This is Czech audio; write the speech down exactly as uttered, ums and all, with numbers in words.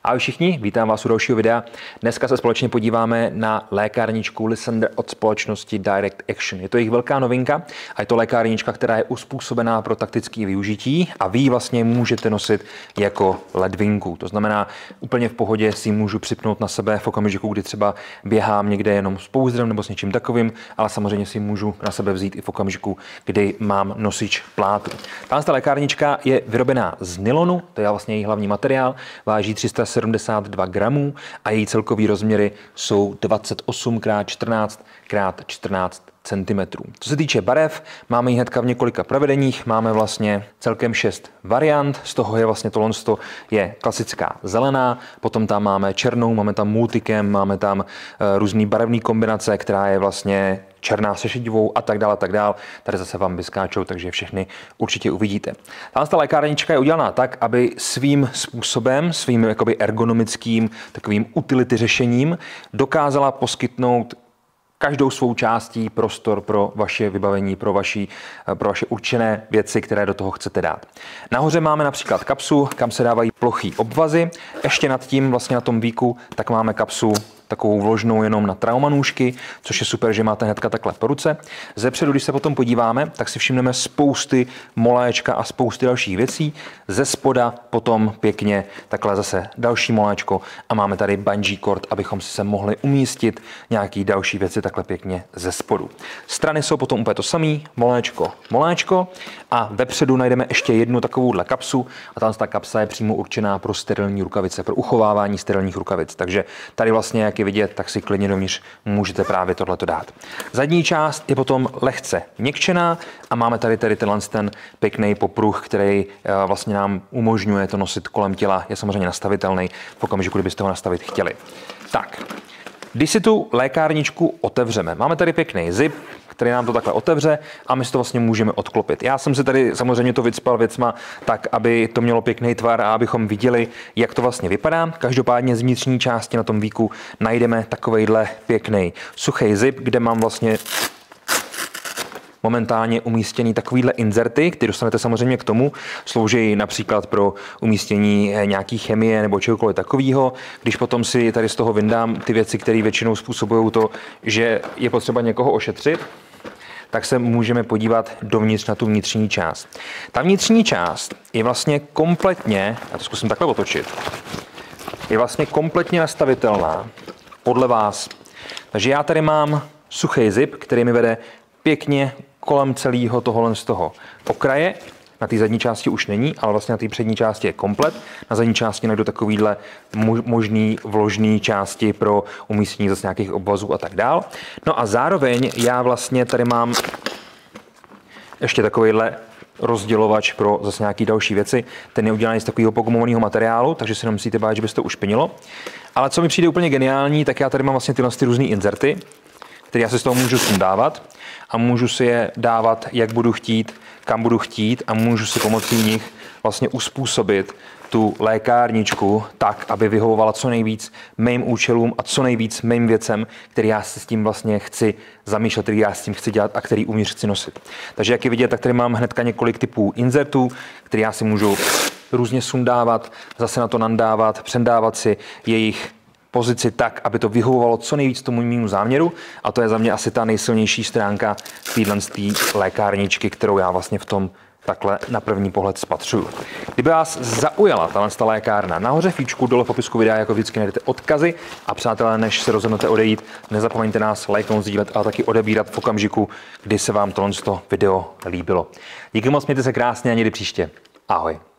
Ahoj všichni, vítám vás u dalšího videa. Dneska se společně podíváme na lékárničku Lisandr od společnosti Direct Action. Je to jejich velká novinka a je to lékárnička, která je uspůsobená pro taktické využití a vy ji vlastně můžete nosit jako ledvinku. To znamená, úplně v pohodě si ji můžu připnout na sebe v okamžiku, kdy třeba běhám někde jenom s pouzdrem nebo s něčím takovým, ale samozřejmě si ji můžu na sebe vzít i v okamžiku, kdy mám nosič plátu. Tato lékárnička je vyrobená z nylonu, to je vlastně její hlavní materiál, váží tři sta sedmdesát dva gramů a její celkový rozměry jsou dvacet osm krát čtrnáct krát čtrnáct centimetrů. Co se týče barev, máme ji hnedka v několika provedeních, máme vlastně celkem šest variant, z toho je vlastně tohle je klasická zelená, potom tam máme černou, máme tam multicam, máme tam uh, různý barevný kombinace, která je vlastně černá se šedivou a tak dále, a tak dále. Tady zase vám vyskáčou, takže všechny určitě uvidíte. Tato lékárnička je udělaná tak, aby svým způsobem, svým jakoby ergonomickým takovým utility řešením dokázala poskytnout každou svou částí prostor pro vaše vybavení, pro, vaši, pro vaše určené věci, které do toho chcete dát. Nahoře máme například kapsu, kam se dávají plochý obvazy. Ještě nad tím, vlastně na tom víku, tak máme kapsu takovou vložnou jenom na traumanůžky, což je super, že máte hnedka takhle po ruce. Zepředu, když se potom podíváme, tak si všimneme spousty moléčka a spousty dalších věcí. Ze spoda potom pěkně takhle zase další moléčko a máme tady bungee cord, abychom si se mohli umístit nějaký další věci takhle pěkně ze spodu. Strany jsou potom úplně to samý, moléčko, moléčko a vepředu najdeme ještě jednu takovouhle kapsu a tam ta kapsa je přímo určená pro sterilní rukavice, pro uchovávání sterilních rukavic. Takže tady vlastně, jak je vidět, tak si klidně dovnitř můžete právě tohleto dát. Zadní část je potom lehce měkčená a máme tady, tady tenhle ten pěkný popruh, který vlastně nám umožňuje to nosit kolem těla, je samozřejmě nastavitelný v okamžiku, kdybyste ho nastavit chtěli. Tak, když si tu lékárničku otevřeme, máme tady pěkný zip, který nám to takhle otevře a my si to vlastně můžeme odklopit. Já jsem si tady samozřejmě to vycpal věcma tak, aby to mělo pěkný tvar a abychom viděli, jak to vlastně vypadá. Každopádně z vnitřní části na tom víku najdeme takovejhle pěkný suchý zip, kde mám vlastně momentálně umístěný takovýhle inzerty, které dostanete samozřejmě k tomu, slouží například pro umístění nějaký chemie nebo čehokoliv takového. Když potom si tady z toho vyndám ty věci, které většinou způsobují to, že je potřeba někoho ošetřit, tak se můžeme podívat dovnitř na tu vnitřní část. Ta vnitřní část je vlastně kompletně, já to zkusím takhle otočit, je vlastně kompletně nastavitelná podle vás. Takže já tady mám suchý zip, který mi vede pěkně kolem celého tohohle z toho okraje. Na té zadní části už není, ale vlastně na té přední části je komplet. Na zadní části najdu takovýhle možný vložný části pro umístění zase nějakých obvazů a tak dál. No a zároveň já vlastně tady mám ještě takovýhle rozdělovač pro zase nějaké další věci. Ten je udělaný z takového pogumovaného materiálu, takže si nemusíte bát, že by se to ušpinilo. Ale co mi přijde úplně geniální, tak já tady mám vlastně tyhle ty různé inzerty, které já si z toho můžu sundávat a můžu si je dávat, jak budu chtít, kam budu chtít a můžu si pomocí nich vlastně uspůsobit tu lékárničku tak, aby vyhovovala co nejvíc mým účelům a co nejvíc mým věcem, který já si s tím vlastně chci zamýšlet, který já s tím chci dělat a který uvnitř chci nosit. Takže jak je vidět, tak tady mám hnedka několik typů inzertů, které já si můžu různě sundávat, zase na to nandávat, přendávat si jejich pozici tak, aby to vyhovovalo co nejvíc tomu mému záměru a to je za mě asi ta nejsilnější stránka téhle lékárničky, kterou já vlastně v tom takhle na první pohled spatřuju. Kdyby vás zaujala tato lékárna, nahoře v fíčku, dole v popisku videa jako vždycky najdete odkazy a přátelé, než se rozhodnete odejít, nezapomeňte nás lajknout, sdílet a taky odebírat v okamžiku, kdy se vám tohle video líbilo. Díky moc, mějte se krásně a někdy příště. Ahoj.